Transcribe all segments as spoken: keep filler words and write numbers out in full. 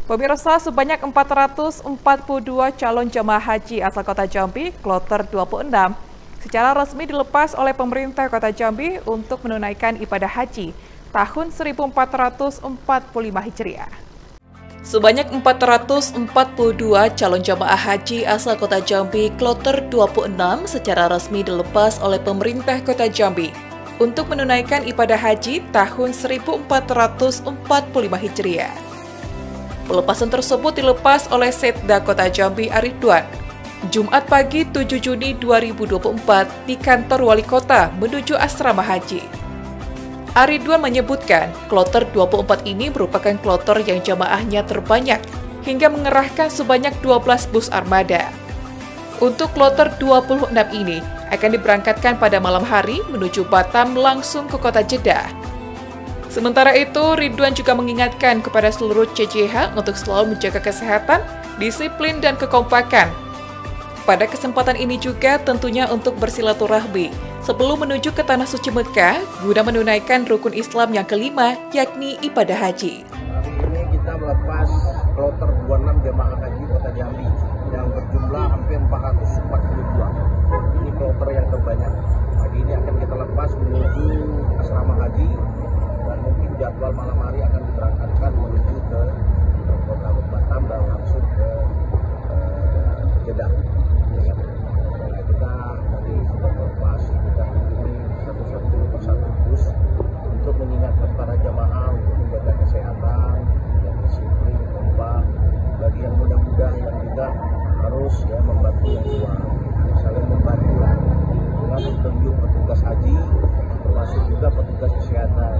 Pemirsa, sebanyak empat ratus empat puluh dua calon jemaah haji asal Kota Jambi, kloter dua puluh enam, secara resmi dilepas oleh pemerintah Kota Jambi untuk menunaikan ibadah haji tahun seribu empat ratus empat puluh lima Hijriah. Sebanyak empat ratus empat puluh dua calon jemaah haji asal Kota Jambi, kloter dua puluh enam, secara resmi dilepas oleh pemerintah Kota Jambi untuk menunaikan ibadah haji tahun seribu empat ratus empat puluh lima Hijriah. Pelepasan tersebut dilepas oleh Setda Kota Jambi Aridwan, Jumat pagi tujuh Juni dua ribu dua puluh empat di kantor Wali Kota menuju asrama haji. Aridwan menyebutkan, kloter dua puluh empat ini merupakan kloter yang jamaahnya terbanyak hingga mengerahkan sebanyak dua belas bus armada. Untuk kloter dua puluh enam ini akan diberangkatkan pada malam hari menuju Batam langsung ke kota Jeddah. Sementara itu, Ridwan juga mengingatkan kepada seluruh C J H untuk selalu menjaga kesehatan, disiplin, dan kekompakan. Pada kesempatan ini juga tentunya untuk bersilaturahmi sebelum menuju ke Tanah Suci Mekah guna menunaikan rukun Islam yang kelima, yakni ibadah haji. Hari ini kita melepas kloter dua puluh enam jemaah haji Kota Jambi yang berjumlah hampir empat ratus empat puluh dua. Ini kloter yang terbanyak. Pagi ini akan kita lepas menuju asrama haji. Dan mungkin jadwal malam hari akan diberangkatkan menuju ke kota Batam dan langsung ke uh, Jeddah. Ya. Nah, kita tadi sudah melepas, kita kunjungi satu-satu persatu bus untuk mengingatkan para jamaah untuk menjaga kesehatan, yang disiplin, kompak. Bagi yang muda-muda yang juga harus ya membantu yang tua, saling membantu dengan petunjuk petugas haji, termasuk juga petugas kesehatan.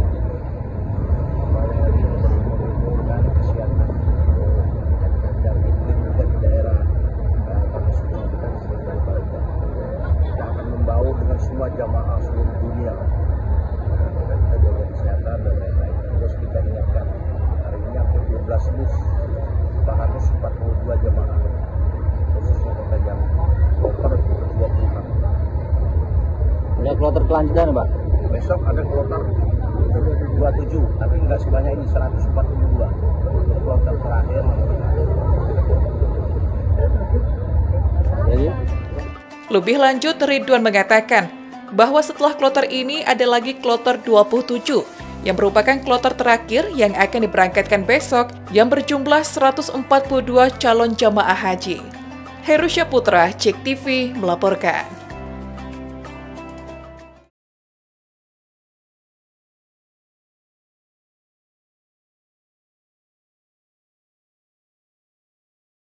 Dengan semua jamaah seluruh dunia dan kita jaga kesehatan dan lain-lain. Terus kita ingatkan hari ini hampir dua belas bus empat ratus empat puluh dua jamaah khususnya Kota Jambi, kloter dua puluh enam. Ada kloter kelanjutan, Pak? Besok ada kloter dua puluh tujuh, tapi nggak sebanyak ini, seratus empat puluh dua untuk kloter terakhir. Jadi Lebih lanjut, Ridwan mengatakan bahwa setelah kloter ini ada lagi kloter dua puluh tujuh yang merupakan kloter terakhir yang akan diberangkatkan besok yang berjumlah seratus empat puluh dua calon jamaah haji. Herusya Putra, Cek T V melaporkan.